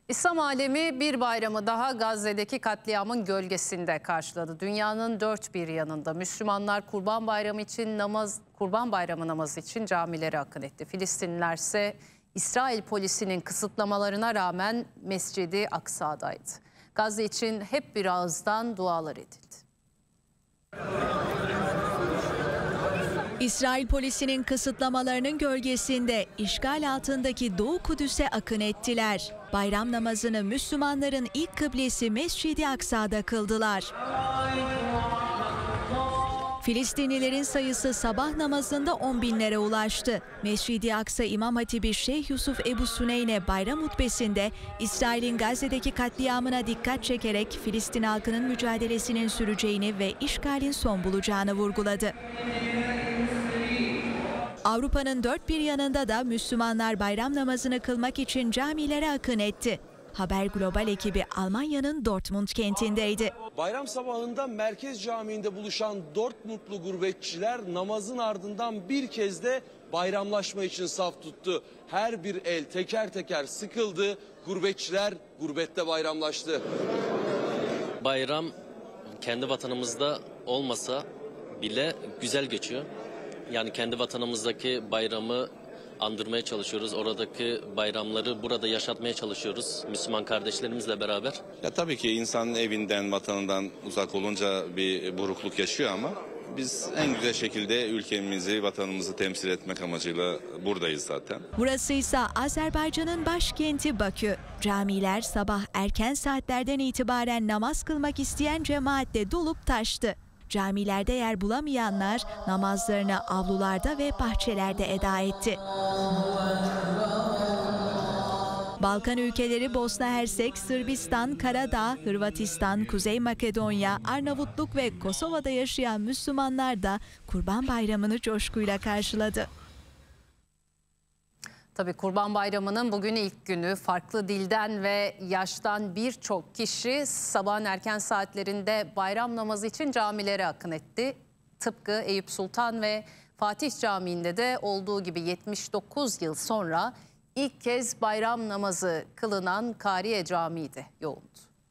İslam alemi bir bayramı daha Gazze'deki katliamın gölgesinde karşıladı. Dünyanın dört bir yanında Müslümanlar Kurban Bayramı namazı için camilere akın etti. Filistinliler ise İsrail polisinin kısıtlamalarına rağmen Mescid-i Aksa'daydı. Gazze için hep bir ağızdan dualar edildi. İsrail polisinin kısıtlamalarının gölgesinde işgal altındaki Doğu Kudüs'e akın ettiler. Bayram namazını Müslümanların ilk kıblesi Mescid-i Aksa'da kıldılar. Filistinlilerin sayısı sabah namazında 10 binlere ulaştı. Mescid-i Aksa İmam Hatibi Şeyh Yusuf Ebu Süneyne bayram hutbesinde İsrail'in Gazze'deki katliamına dikkat çekerek Filistin halkının mücadelesinin süreceğini ve işgalin son bulacağını vurguladı. Avrupa'nın dört bir yanında da Müslümanlar bayram namazını kılmak için camilere akın etti. Haber Global ekibi Almanya'nın Dortmund kentindeydi. Bayram sabahında Merkez Camii'nde buluşan Dortmundlu gurbetçiler namazın ardından bir kez de bayramlaşma için saf tuttu. Her bir el teker teker sıkıldı. Gurbetçiler gurbette bayramlaştı. Bayram kendi vatanımızda olmasa bile güzel geçiyor. Yani kendi vatanımızdaki bayramı andırmaya çalışıyoruz. Oradaki bayramları burada yaşatmaya çalışıyoruz Müslüman kardeşlerimizle beraber. Ya tabii ki insan evinden, vatanından uzak olunca bir burukluk yaşıyor ama biz en güzel şekilde ülkemizi, vatanımızı temsil etmek amacıyla buradayız zaten. Burası ise Azerbaycan'ın başkenti Bakü. Camiler sabah erken saatlerden itibaren namaz kılmak isteyen cemaatle dolup taştı. Camilerde yer bulamayanlar namazlarını avlularda ve bahçelerde eda etti. Balkan ülkeleri Bosna Hersek, Sırbistan, Karadağ, Hırvatistan, Kuzey Makedonya, Arnavutluk ve Kosova'da yaşayan Müslümanlar da Kurban Bayramı'nı coşkuyla karşıladı. Tabii Kurban Bayramı'nın bugün ilk günü, farklı dilden ve yaştan birçok kişi sabahın erken saatlerinde bayram namazı için camilere akın etti. Tıpkı Eyüp Sultan ve Fatih Camii'nde de olduğu gibi 79 yıl sonra ilk kez bayram namazı kılınan Kariye Camii de yoğundu.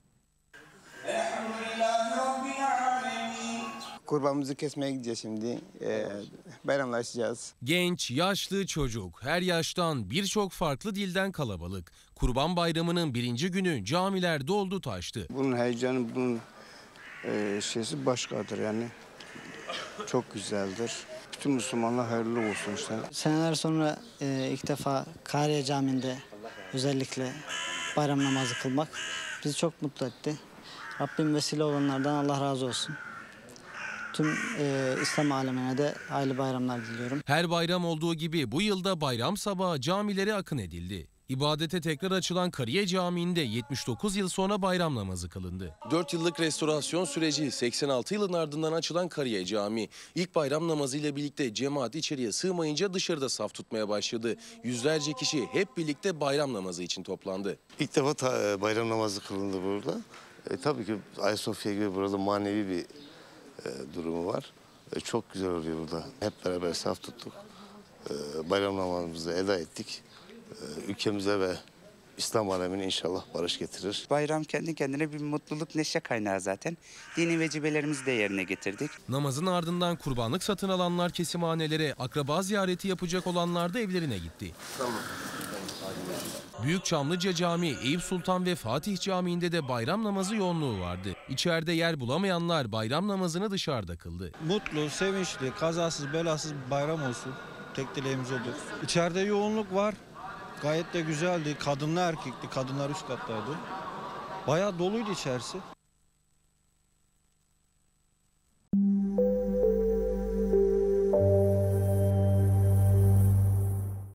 Kurbanımızı kesmeye gideceğiz şimdi. Bayramlaşacağız. Genç, yaşlı, çocuk, her yaştan birçok farklı dilden kalabalık. Kurban Bayramı'nın birinci günü camiler doldu taştı. Bunun heyecanı, bunun şeysi başkadır yani. Çok güzeldir. Bütün Müslümanlar hayırlı olsun işte. Seneler sonra ilk defa Kariye Camii'nde özellikle bayram namazı kılmak bizi çok mutlu etti. Rabbim vesile olanlardan Allah razı olsun. Tüm İslam alemine de hayırlı bayramlar diliyorum. Her bayram olduğu gibi bu yılda bayram sabahı camilere akın edildi. İbadete tekrar açılan Kariye Camii'nde 79 yıl sonra bayram namazı kılındı. 4 yıllık restorasyon süreci, 86 yılın ardından açılan Kariye Camii. İlk bayram namazı ile birlikte cemaat içeriye sığmayınca dışarıda saf tutmaya başladı. Yüzlerce kişi hep birlikte bayram namazı için toplandı. İlk defa bayram namazı kılındı burada. Tabii ki Ayasofya gibi burada manevi bir durumu var. Çok güzel oluyor burada. Hep beraber saf tuttuk. Bayram namazımızı eda ettik. Ülkemize ve İslam alemine inşallah barış getirir. Bayram kendi kendine bir mutluluk, neşe kaynağı zaten. Dini vecibelerimizi de yerine getirdik. Namazın ardından kurbanlık satın alanlar kesimhanelere, akraba ziyareti yapacak olanlar da evlerine gitti. Tamam. Büyük Çamlıca Camii, Eyüp Sultan ve Fatih Camii'nde de bayram namazı yoğunluğu vardı. İçeride yer bulamayanlar bayram namazını dışarıda kıldı. Mutlu, sevinçli, kazasız, belasız bir bayram olsun. Tek dileğimiz odur. İçeride yoğunluk var. Gayet de güzeldi. Kadınlı erkekli, kadınlar üst kattaydı. Bayağı doluydu içerisi.